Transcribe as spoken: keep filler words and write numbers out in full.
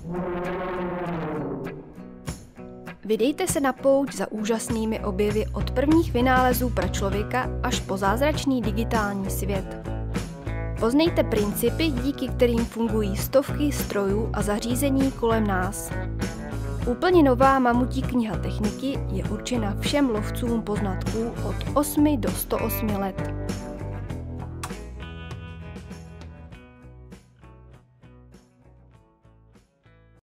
Vydejte se na pouť za úžasnými objevy od prvních vynálezů pračlověka až po zázračný digitální svět. Poznejte principy, díky kterým fungují stovky strojů a zařízení kolem nás. Úplně nová mamutí kniha techniky je určena všem lovcům poznatků od osmi do sto osmi let.